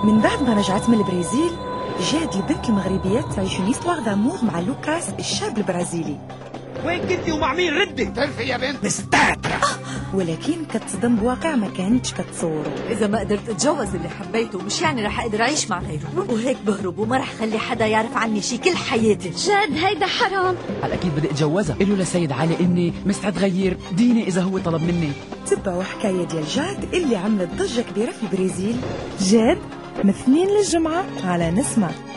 من بعد ما رجعت من البرازيل جاد البنت المغربية تعيش نيستواغ دامور مع لوكاس الشاب البرازيلي. وين كنتي ومع مين؟ ردي. تلفي يا بنت مستعترة. ولكن كتصدم بواقع ما كانتش كتصوره. إذا ما قدرت أتجوز اللي حبيته مش يعني رح أقدر أعيش مع غيره، وهيك بهرب وما رح خلي حدا يعرف عني شي كل حياتي. جد هيدا حرام. على أكيد بدي أتجوزها. قلوا لسيد علي إني مستعد غير ديني إذا هو طلب مني. تبعوا حكاية ديال جاد اللي عملت ضجة كبيرة في البرازيل. جاد مثنين للجمعة على نسمة.